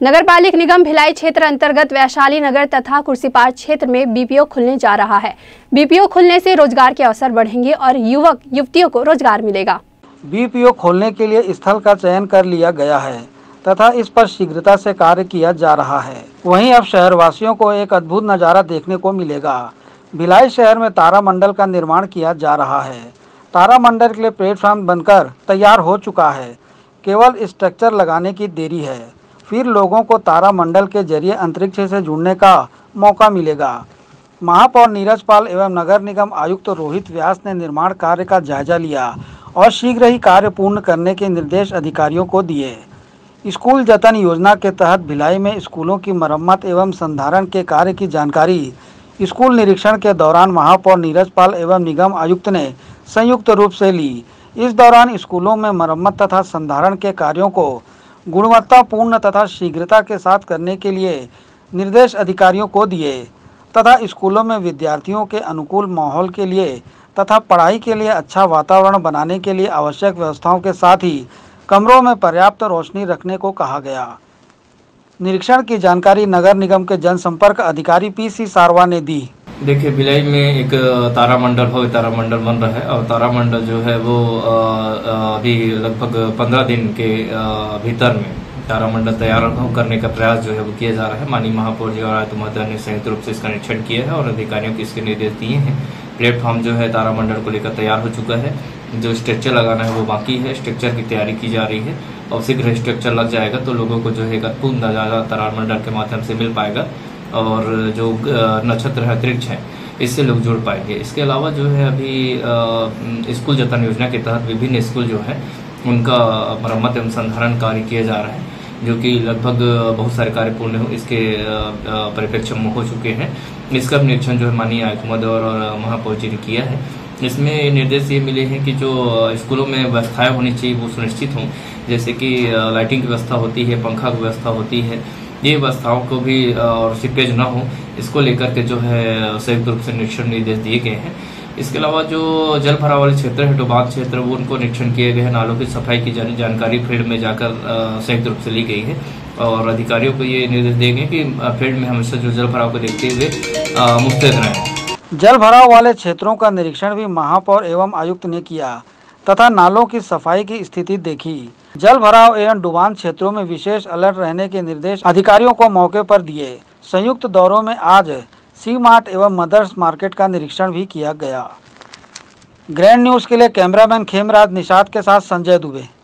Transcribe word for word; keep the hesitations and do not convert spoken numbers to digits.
नगर पालिक निगम भिलाई क्षेत्र अंतर्गत वैशाली नगर तथा कुर्सीपार क्षेत्र में बीपीओ खुलने जा रहा है। बीपीओ खुलने से रोजगार के अवसर बढ़ेंगे और युवक युवतियों को रोजगार मिलेगा। बीपीओ खोलने के लिए स्थल का चयन कर लिया गया है तथा इस पर शीघ्रता से कार्य किया जा रहा है। वहीं अब शहरवासियों को एक अद्भुत नज़ारा देखने को मिलेगा। भिलाई शहर में तारामंडल का निर्माण किया जा रहा है। तारामंडल के लिए प्लेटफॉर्म बनकर तैयार हो चुका है, केवल स्ट्रक्चर लगाने की देरी है। फिर लोगों को तारामंडल के जरिए अंतरिक्ष से जुड़ने का मौका मिलेगा। महापौर नीरज पाल एवं नगर निगम आयुक्त रोहित व्यास ने निर्माण कार्य का जायजा लिया और शीघ्र ही कार्य पूर्ण करने के निर्देश अधिकारियों को दिए। स्कूल जतन योजना के तहत भिलाई में स्कूलों की मरम्मत एवं संधारण के कार्य की जानकारी स्कूल निरीक्षण के दौरान महापौर नीरज पाल एवं निगम आयुक्त ने संयुक्त रूप से ली। इस दौरान स्कूलों में मरम्मत तथा संधारण के कार्यों को गुणवत्तापूर्ण तथा शीघ्रता के साथ करने के लिए निर्देश अधिकारियों को दिए तथा स्कूलों में विद्यार्थियों के अनुकूल माहौल के लिए तथा पढ़ाई के लिए अच्छा वातावरण बनाने के लिए आवश्यक व्यवस्थाओं के साथ ही कमरों में पर्याप्त रोशनी रखने को कहा गया। निरीक्षण की जानकारी नगर निगम के जनसंपर्क अधिकारी पीसी सारवा ने दी। देखिए, भिलाई में एक तारामंडल हो तारामंडल बन रहा है और तारामंडल जो है वो अभी लगभग पंद्रह दिन के भीतर में तारामंडल तैयार करने का प्रयास जो है वो किया जा रहा है। माननीय महापौर जी और आयुक्त महोदय ने संयुक्त रूप से इसका निरीक्षण किया है और अधिकारियों को इसके निर्देश दिए हैं। प्लेटफॉर्म जो है तारामंडल को लेकर तैयार हो चुका है। जो स्ट्रक्चर लगाना है वो बाकी है। स्ट्रक्चर की तैयारी की जा रही है और शीघ्र स्ट्रक्चर लग जाएगा तो लोगों को जो है एक अद्भुत नजारा तारामंडल के माध्यम से मिल पाएगा और जो नक्षत्र है अंतरिक्ष है इससे लोग जुड़ पाएंगे। इसके अलावा जो है अभी स्कूल जतन योजना के तहत विभिन्न स्कूल जो है उनका मरम्मत एवं संधारण कार्य किया जा रहा है, जो कि लगभग बहुत सारे कार्य पूर्ण हो इसके परिप्रेक्ष्य में हो चुके हैं। इसका निरीक्षण जो है माननीय आयुक्त महोदय और महापौर जी ने किया है। इसमें निर्देश ये मिले हैं कि जो स्कूलों में व्यवस्थाएं होनी चाहिए वो सुनिश्चित हों, जैसे कि लाइटिंग की व्यवस्था होती है, पंखा की व्यवस्था होती है, ये व्यवस्थाओं को भी और सीपेज न हो इसको लेकर के जो है संयुक्त रूप से निरीक्षण निर्देश दिए गए हैं। इसके अलावा जो जल भराव वाले क्षेत्र है, डुबान क्षेत्र, वो उनको निरीक्षण किए गए हैं। नालों की सफाई की जानकारी फील्ड में जाकर संयुक्त रूप से ली गई है और अधिकारियों को ये निर्देश दिए गए कि फील्ड में हमेशा जो जल भराव को देखते हुए मुस्तैद रहें। जल भराव वाले क्षेत्रों का निरीक्षण भी महापौर एवं आयुक्त ने किया तथा नालों की सफाई की स्थिति देखी। जल भराव एवं डुबान क्षेत्रों में विशेष अलर्ट रहने के निर्देश अधिकारियों को मौके पर दिए। संयुक्त दौरों में आज सी मार्ट एवं मदर्स मार्केट का निरीक्षण भी किया गया। ग्रैंड न्यूज के लिए कैमरामैन खेमराज निषाद के साथ संजय दुबे।